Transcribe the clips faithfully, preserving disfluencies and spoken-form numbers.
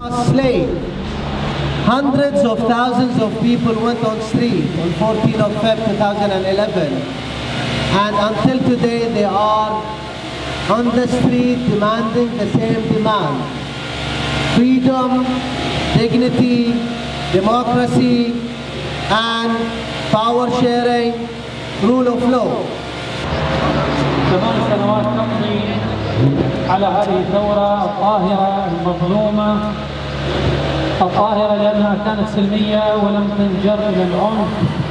Slave. Hundreds of thousands of people went on street on fourteenth of February two thousand eleven, and until today they are on the street demanding the same demand: freedom, dignity, democracy, and power sharing, rule of law. ثمان سنوات تمضي على هذه الثورة الطاهرة المظلومة، الطاهرة لأنها كانت سلمية ولم تنجر إلى العنف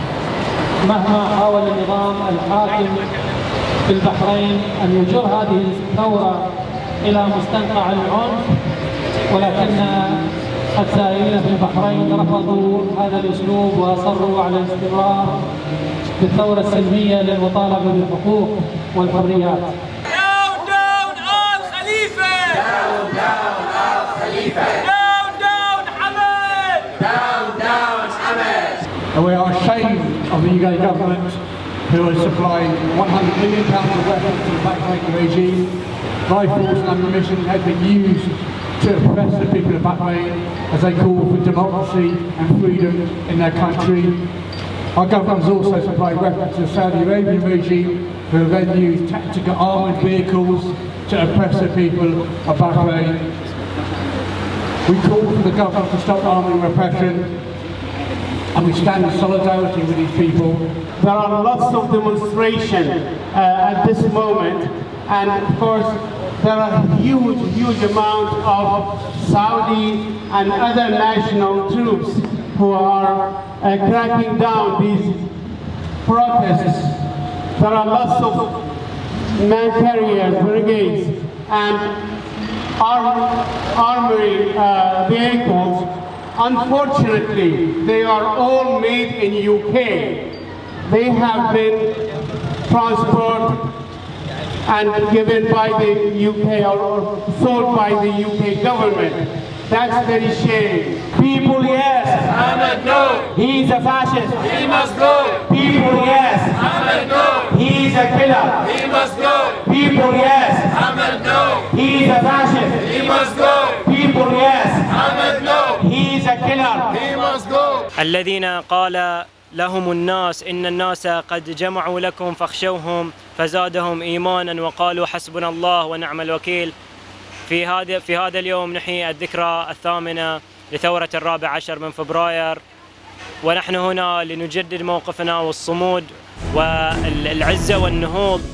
مهما حاول النظام الحاكم في البحرين أن يجر هذه الثورة إلى مستنقع العنف، ولكن السائرين في البحرين رفضوا هذا الأسلوب وأصروا على الاستمرار بالثورة السلمية للمطالبة بالحقوق والحريات. Down, down, Al Khalifa! Down, down, Al Khalifa! Down, down, Hamas! Down, down, Hamas! And we are ashamed of the U K government, who has supplied one hundred million pounds of weapons to the Bahraini regime. Rifles and ammunition have been used to oppress the people of Bahrain as they call for democracy and freedom in their country. Our government has also supplied weapons to the Saudi Arabian regime, who have then used tactical armoured vehicles to oppress the people of Bahrain. We call for the government to stop arming repression, and we stand in solidarity with these people. There are lots of demonstration uh, at this moment, and of course there are huge, huge amount of Saudi and other national troops who are uh, cracking down these protests. There are lots of man carriers, brigades, and arm, armory uh, vehicles. Unfortunately, they are all made in U K. They have been transported and given by the U K or sold by the U K government. That's very shame. People, yes. Ahmed, no. He's a fascist. He must go. People, yes. Ahmed, no. He's a killer. He must go. People, yes. Ahmed, no. He's a fascist. He must go. People, yes. Ahmed, no. He's a killer. He must go. الذين قال لهم الناس إن الناس قد جمعوا لكم فاخشوهم فزادهم إيمانا وقالوا حسبنا الله ونعم الوكيل. في هذا في هذا اليوم نحيي الذكرى الثامنة لثورة الرابع عشر من فبراير، ونحن هنا لنجدد موقفنا والصمود والعزة والنهوض